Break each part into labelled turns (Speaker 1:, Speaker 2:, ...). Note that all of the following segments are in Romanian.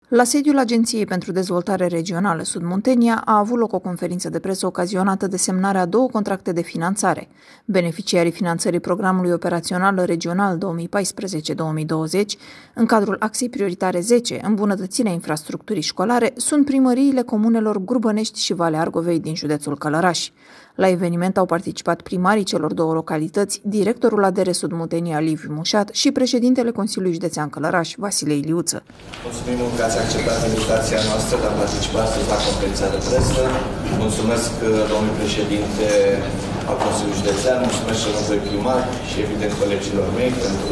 Speaker 1: La sediul Agenției pentru Dezvoltare Regională Sud-Muntenia a avut loc o conferință de presă ocazionată de semnarea a două contracte de finanțare. Beneficiarii finanțării Programului Operațional Regional 2014-2020, în cadrul axei prioritare 10, îmbunătățirea infrastructurii școlare, sunt primăriile comunelor Gurbănești și Valea Argovei din județul Călăraș. La eveniment au participat primarii celor două localități, directorul ADR Sud-Muntenia Liviu Mușat și președintele Consiliului Județean Călăraș, Vasile Iliuță.
Speaker 2: Mulțumim că ați acceptat invitația noastră de a participa astăzi la conferința de presă. Mulțumesc domnului președinte al Consiliului Județean, mulțumesc celor primari și evident colegilor mei pentru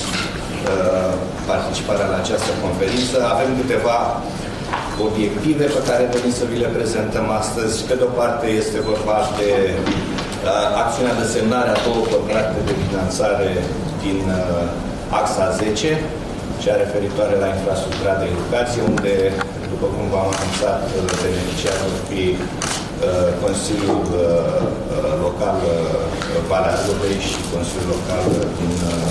Speaker 2: participarea la această conferință. Avem câteva obiective pe care venim să vi le prezentăm astăzi. Pe de o parte este vorba de acțiunea de semnare a două contracte de finanțare din axa 10, cea referitoare la infrastructura de educație, unde, după cum v-am anunțat, beneficiarul vor fi Consiliul Local Valea Argovei și Consiliul Local din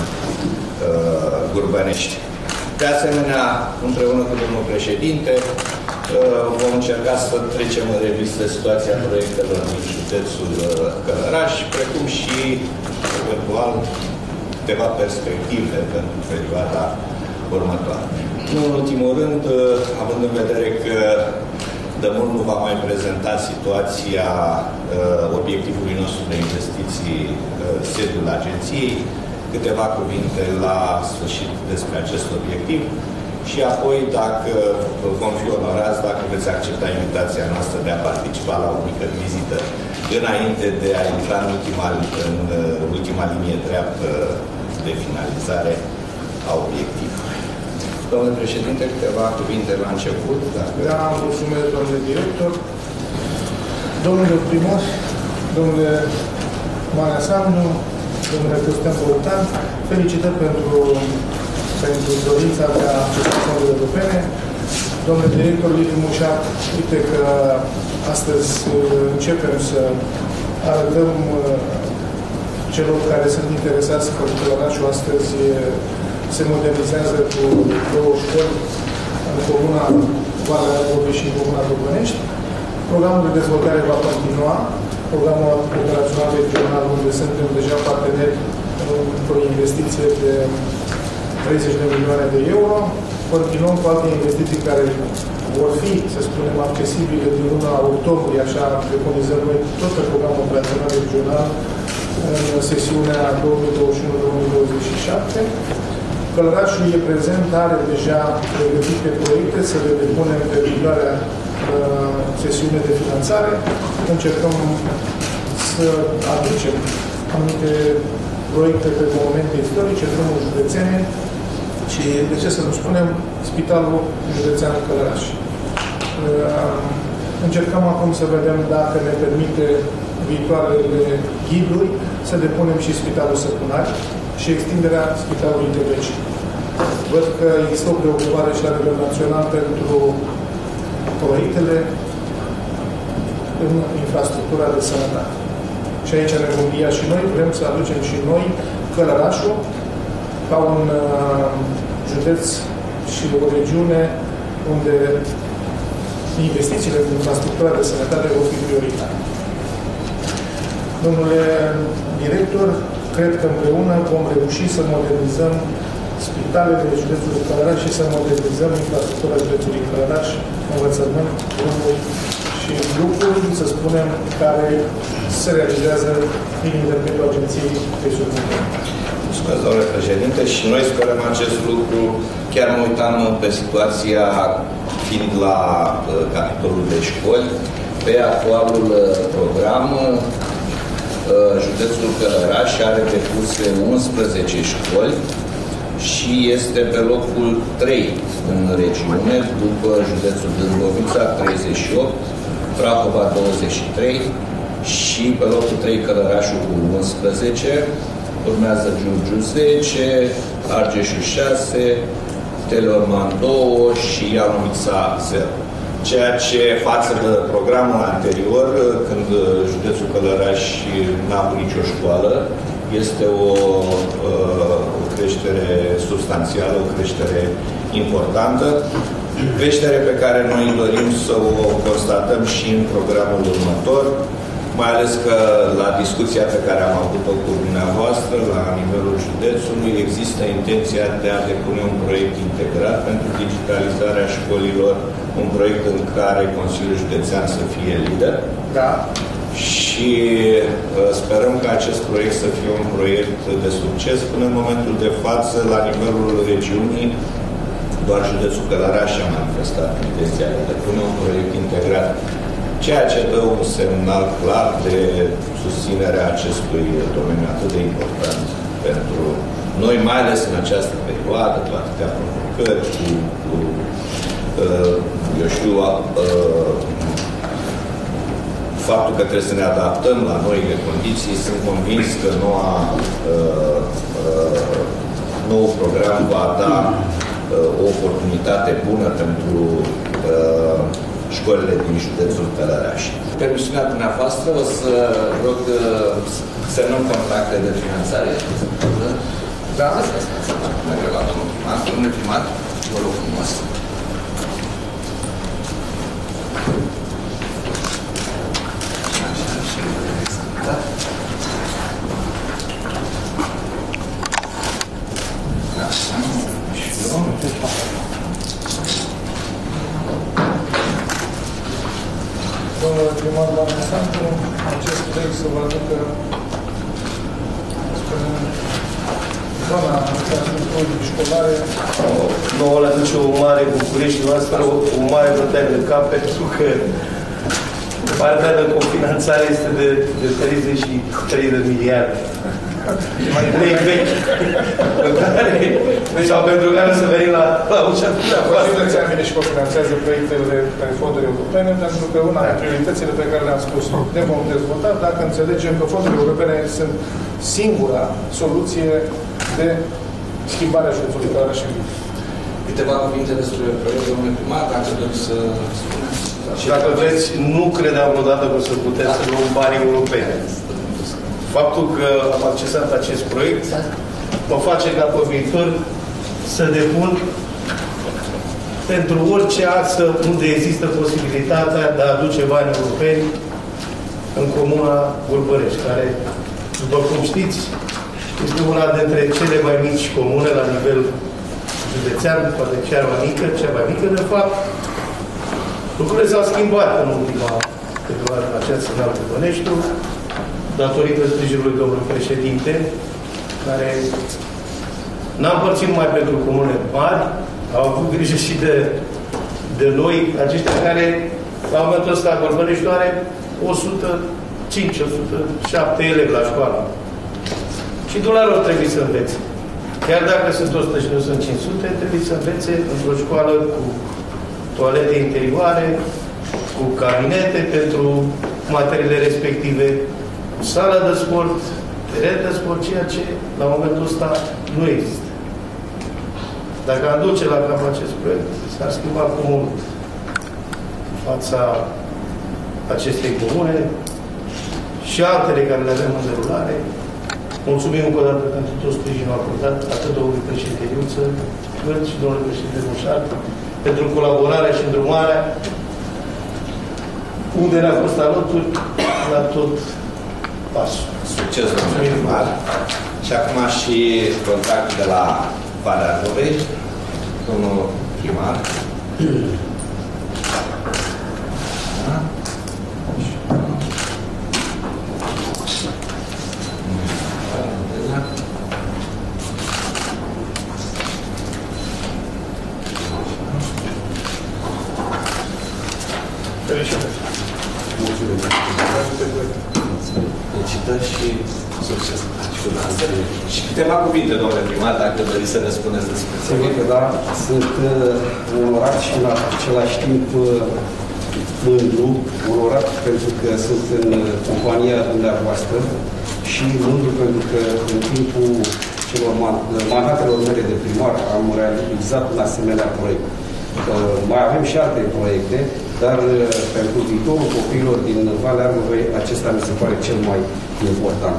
Speaker 2: Gurbănești. De asemenea, împreună cu domnul președinte, vom încerca să trecem în revistă situația proiectelor din județul Călăraș, precum și, eventual, câteva perspective pentru perioada următoare. Nu în ultimul rând, având în vedere că de mult nu va mai prezenta situația obiectivului nostru de investiții, sediul agenției, câteva cuvinte la sfârșit despre acest obiectiv și apoi, dacă vom fi onorați, dacă veți accepta invitația noastră de a participa la o mică vizită înainte de a intra în ultima linie dreaptă de finalizare a obiectivului. Domnule președinte, câteva cuvinte la început.
Speaker 3: Da, mulțumesc, domnule director. Domnule primar, domnule Maia Samnu, domnule Cristian Bogdan, felicitări pentru dorința de a accesa fonduri europene. Domnule director Liviu Mușat, uite că astăzi începem să arătăm celor care sunt interesați că Călărașul astăzi se modernizează cu două școli în comuna Valea Argovei și în comuna Gurbănești. Programul de dezvoltare va continua, programul operațional regional, unde suntem deja parteneri într-o investiție de 30 de milioane de euro. Continuăm cu alte investiții care vor fi, să spunem, accesibile din luna octombrie, așa preconizăm noi tot pe programul operațional regional în sesiunea 2021-2027. Călărașul e prezent, are deja pregătite proiecte să le depunem pe viitoarea sesiune de finanțare. Încercăm să aducem anumite proiecte pe momente istorice, drumuri județene și, de ce să nu spunem, Spitalul Județean Călăraș. Încercăm acum să vedem dacă ne permite viitoarele ghiduri să depunem și Spitalul Săpunari și extinderea Spitalului Tebeci. Văd că există o preocupare și la nivel național pentru proiectele în infrastructura de sănătate. Și aici ne vom ghia și noi, vrem să aducem și noi Călărașul ca un județ și o regiune unde investițiile în infrastructura de sănătate vor fi prioritare. Domnule director, cred că împreună vom reuși să modernizăm spitalele de județul Călăraș și să modernizăm infrastructura județului Călăraș, învățământ, drumuri și lucruri, să spunem, care se realizează prin intermediul agenției de Sud-Muntenia.
Speaker 2: Mulțumesc, domnule președinte, și noi sperăm acest lucru. Chiar mă uitam pe situația, fiind la capitolul de școli, pe actualul program, județul Călăraș are depuse 11 școli și este pe locul 3 în regiune, după județul Dâmbovița 38, Prahova 23 și pe locul 3 Călărașul cu 11, urmează Giurgiu 10, Argeșul 6, Teleorman 2 și Ialomița 0. Ceea ce față de programul anterior, când județul Călăraș n-a avut nicio școală, este o creștere substanțială, o creștere importantă. creștere pe care noi dorim să o constatăm și în programul următor, mai ales că la discuția pe care am avut-o cu dumneavoastră la nivelul județului există intenția de a depune un proiect integrat pentru digitalizarea școlilor, un proiect în care Consiliul Județean să fie lider.
Speaker 3: Da.
Speaker 2: Și sperăm ca acest proiect să fie un proiect de succes. Până în momentul de față, la nivelul regiunii, doar județul Călăraș a manifestat intenția de a depune un proiect integrat, ceea ce dă un semnal clar de susținere a acestui domeniu atât de important pentru noi, mai ales în această perioadă, cu atâtea provocări, cu eu știu, faptul că trebuie să ne adaptăm la noile condiții. Sunt convins că nou program va da o oportunitate bună pentru școlile din județul Călăraș. Permisiunea dumneavoastră, o să rog să semnăm contracte de finanțare.
Speaker 3: Da?
Speaker 2: Merg la domnul primar. Domnule primar, vă rog frumos.
Speaker 3: Domnule primar, la Sandu, acest proiect să vă aducă zona infrastructurii școlare.
Speaker 4: Nouă le aduce o mare bucurie și noastră o mare bătaie de cap, pentru că partea de cofinanțare este de 33 de miliarde. Mai vechi. Sau pentru care să venim la ușa dumneavoastră.
Speaker 3: Județean vine și cofinanțează proiectele de fonduri europene, pentru că una din prioritățile pe care le-am spus ne vom dezvolta dacă înțelegem că fondurile europene sunt singura soluție de schimbare a județului Călăraș și viitor.
Speaker 2: Câteva cuvinte despre proiectul, domnule primar, dacă doriți să spuneți.
Speaker 4: Și dacă vreți, nu credeam vreodată că o să puteți să luăm banii europene. Faptul că am accesat acest proiect mă face ca pe viitor să depun pentru orice axă unde există posibilitatea de a aduce bani europeni în comuna Vulpărești, care, după cum știți, este una dintre cele mai mici comune la nivel județean, poate cea mai mică, de fapt. Lucrurile s-au schimbat în ultima perioadă în această înaltă Băneștiu, datorită sprijinului domnului președinte, care n-a împărțit numai pentru comune mari, au avut grijă și de noi, aceștia care, la momentul ăsta, Bărbăneștiu are 105-107 elevi la școală. Și dolarul trebuie să învețe. Chiar dacă sunt 100 și nu sunt 500, trebuie să învețe într-o școală cu toalete interioare, cu cabinete pentru materiile respective, cu sală de sport, teren de sport, ceea ce la momentul ăsta nu există. Dacă am duce la cap acest proiect, s-ar schimba cu mult fața acestei comune și altele care le avem în derulare. Mulțumim încă o dată pentru tot sprijinul acordat, atât domnului președinte Iuță, cât și domnului președinte Mușar, pentru colaborarea și îndrumarea, unde ne-a fost alături la tot pasul.
Speaker 2: Succes, domnule primar. Și acum și contactul de la Valea Rovei, domnul primar. Da?
Speaker 3: Felicitări!
Speaker 2: Felicitări și succes! Și câteva cuvinte, domnule primar, dacă doriți să ne spuneți despre
Speaker 5: Sigur că da, sunt onorat și în același timp mândru, onorat pentru că sunt în compania dumneavoastră și mândru pentru că în timpul mandatelor mele de primar am realizat un asemenea proiect. Mai avem și alte proiecte, dar pentru viitorul copiilor din Valea Rovei, acesta mi se pare cel mai important.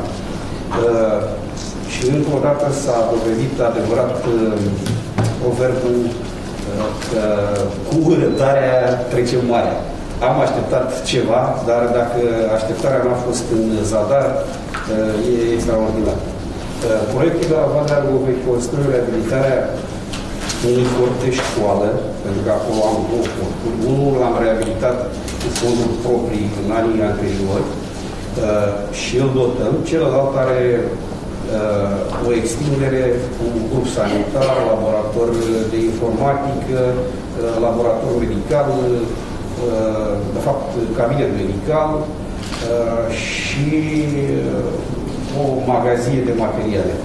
Speaker 5: Și încă o dată s-a dovedit adevărat proverbul cu răbdarea trecem marea. Am așteptat ceva, dar dacă așteptarea n-a fost în zadar, e extraordinar. Proiectul de la Valea Argovei constă reabilitarea unui cort de școală, pentru că acolo am două corturi. Unul l-am reabilitat cu fonduri proprii în anii anteriori și îl dotăm. Celălalt are o extindere cu grup sanitar, laborator de informatică, laborator medical, de fapt cabinet medical și o magazie de materiale.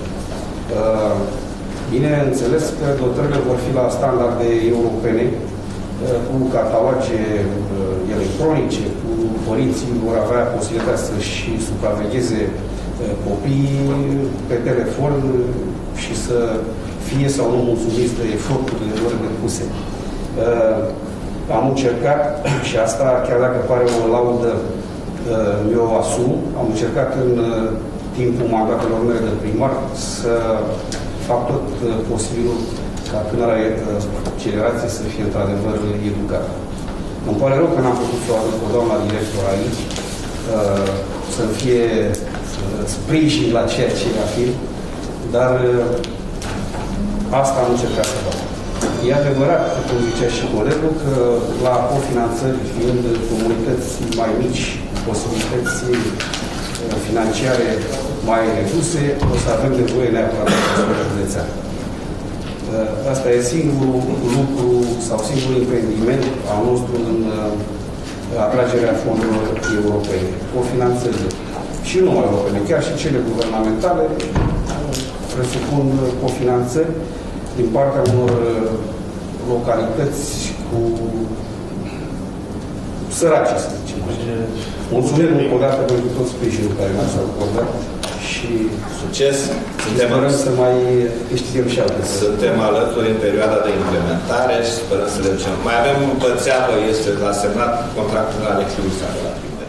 Speaker 5: Bineînțeles că dotările vor fi la standarde europene, cu cataloge electronice, cu părinții vor avea posibilitatea să-și supravegheze copiii pe telefon și să fie sau nu mulțumiți de eforturile lor depuse. Am încercat, și asta chiar dacă pare o laudă, eu o asum, am încercat în timpul mandatelor mele de primar să fac tot posibilul ca tânăra generație să fie într-adevăr educată. Îmi pare rău că n-am putut să o aduc o doamna director aici, să fie sprijin la ceea ce va fi, dar asta am încercat să fac. E adevărat, cum zicea și colegul, că la cofinanțări, fiind comunități mai mici, posibilități financiare mai reduse, o să avem nevoie neapărat de județean. Asta e singurul lucru sau singurul impediment al nostru în atragerea fondurilor europene. Cofinanțările. Și nu numai europene, chiar și cele guvernamentale presupun cofinanțări din partea unor localități cu sărace, să zicem. Mulțumim încă o dată pentru tot sprijinul care ne-ați acordat și
Speaker 2: succes!
Speaker 5: Sperăm să mai câștigăm și alte.
Speaker 2: Suntem alături în perioada de implementare și sperăm să le ducem. Mai avem o țeapă, este la semnat contractul Alexiu Isabela.